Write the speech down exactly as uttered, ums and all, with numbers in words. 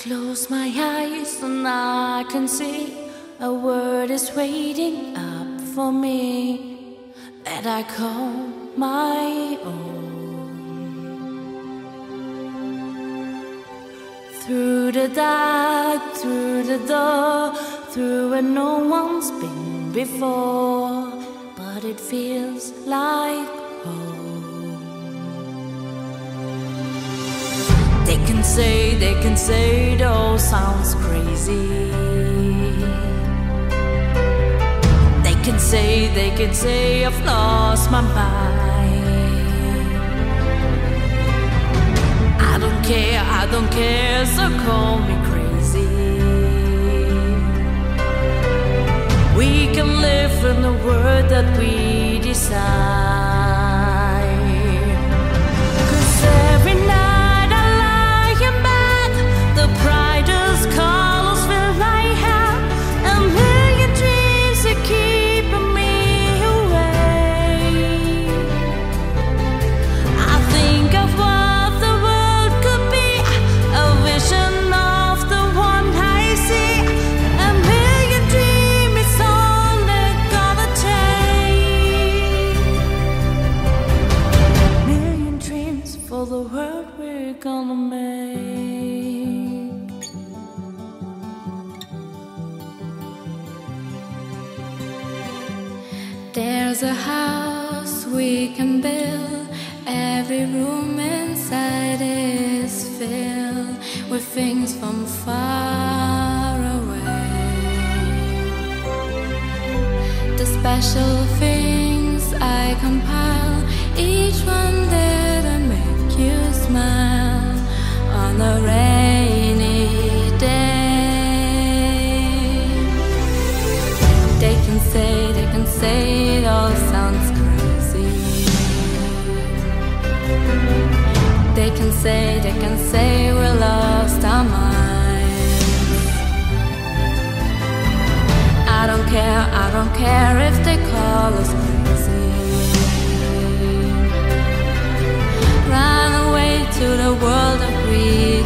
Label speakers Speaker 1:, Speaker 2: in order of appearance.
Speaker 1: close my eyes and I can see a world is waiting up for me that I call my own. Through the dark, through the door, through where no one's been before, but it feels like home. They can say, they can say it all sounds crazy. They can say, they can say I've lost my mind. I don't care, I don't care, so call me crazy. We can live in the world that we decide. 'Cause every night I lie in bed, the brightest colors fill my hair, a million dreams are keeping me awake. I think of what the world could be, a vision of the one I see. A million dreams is all it gonna take. Million dreams for the world we're gonna make.
Speaker 2: There's a house we can build. Every room inside is filled with things from far away. The special things I compile, each one there to make you smile on a rainy day. They can say, they can say it all sounds crazy. They can say, they can say we lost our minds. I don't care, I don't care if they call us crazy. Run away to the world that we